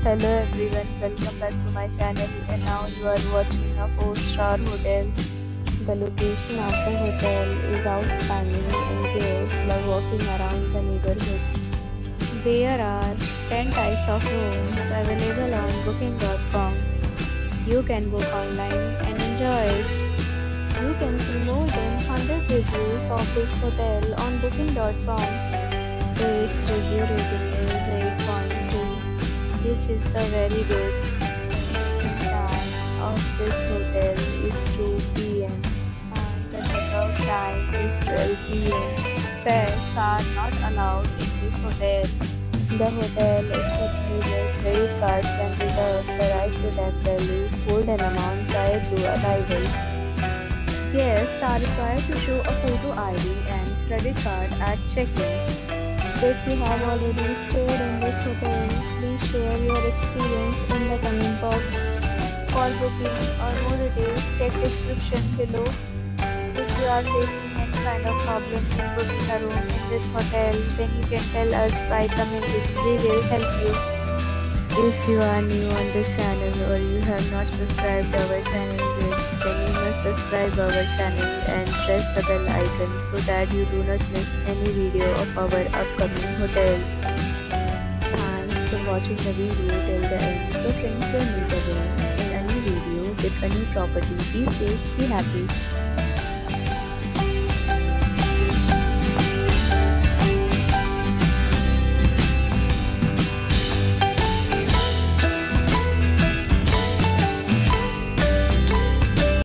Hello everyone, welcome back to my channel, and now you are watching a 4-star hotel. The location of the hotel is outstanding and guests love walking around the neighborhood. There are 10 types of rooms available on booking.com. You can book online and enjoy it. You can see more than 100 reviews of this hotel on booking.com. Its review rating is 8.2, which is the very good. The time of this hotel is 2 p.m. and the checkout time is 12 p.m. Pets are not allowed in this hotel. The hotel accepts major credit cards and reserves the right to temporarily hold an amount prior to arrival. Guests are required to show a photo ID and credit card at check-in. If you have already stayed in this hotel, please share your experience in the comment box. For booking or more details, check description below. If you are facing any kind of problem in booking a room in this hotel, then you can tell us by commenting. We will help you. If you are new on this channel or you have not subscribed our channel yet, then you must subscribe our channel and press the bell icon so that you do not miss any video of our upcoming hotel. Thanks for watching the video till the end. So friends, will meet again in a new video with a new property. Be safe, be happy.